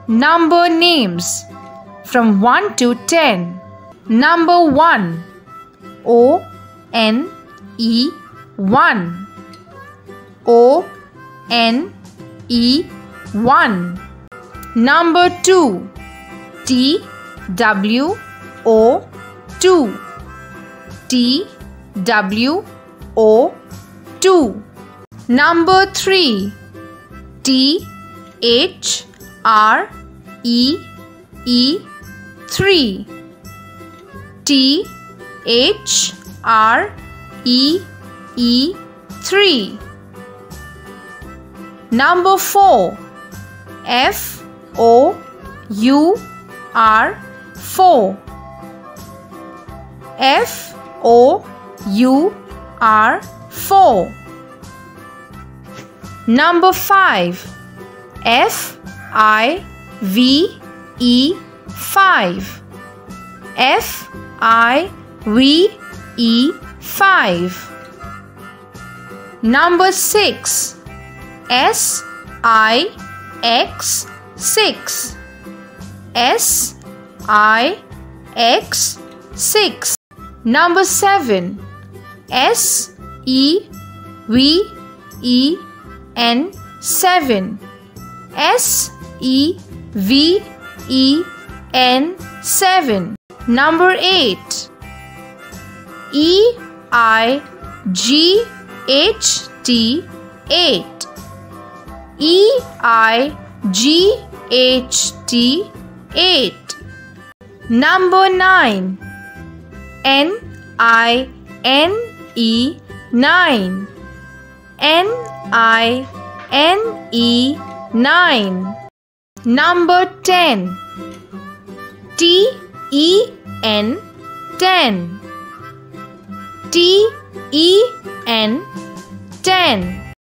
Number names from 1 to 10. Number 1. O-N-E 1. O-N-E 1. Number 2. T-W-O 2. T-W-O 2. Number 3. T-H-R-E-E 3. T-H-R-E-E 3. Number 4. F-O-U-R 4. F-O-U-R 4. Number 5. F-I-V-E 5. F-I-V-E 5. Number 6. S-I-X 6. S-I-X 6. Number 7. S-E-V-E-N 7. S-E-V-E-N 7. Number 8. E-I-G-H-T 8. E-I-G-H-T 8. Number 9. N-I-N-E 9. N-I-N-E 9. Number 10. T-E-N 10. T-E-N 10.